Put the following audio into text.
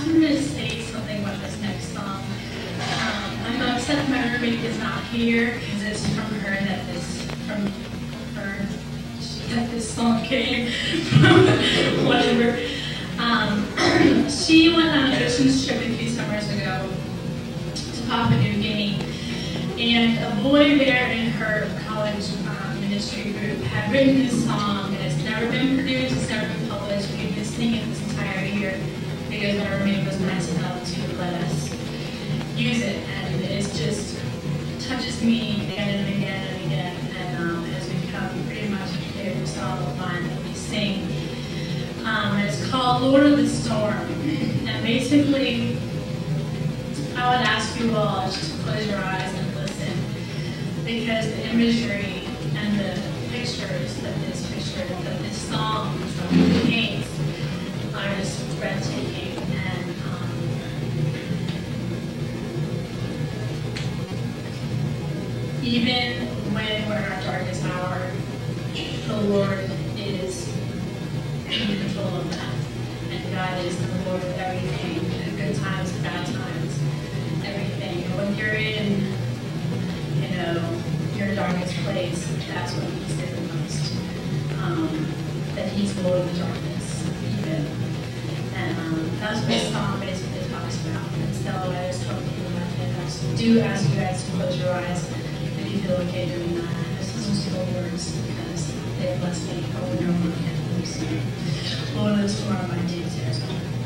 I'm going to say something about this next song. I'm upset my roommate is not here because it's from her that this song came from. Whatever. She went on a Christmas trip a few summers ago to Papua New Guinea, and a boy there in her college ministry group had written this song, and it's never been produced, it's never been published. We've been singing it this entire year because my roommate was nice enough to let us use it, and it just touches me again and again and again, and has become pretty much a favorite song of mine that we sing. It's called Lord of the Storm, and basically I would ask you all just to close your eyes and listen, because the imagery and the pictures that this song paints are just breathtaking. And even when we're in our darkest hour, the Lord is in control of that. And God is the Lord of everything, good times, bad times, everything. And when you're in, your darkest place, that's what He's there the most. That He's the Lord of the darkness, even. And that's what this song basically talks about. And so I just hope you do ask you guys to close your eyes if you feel okay doing that. I just listen to the words because they bless me over and over again. Lord of the Storm by James Hertzog.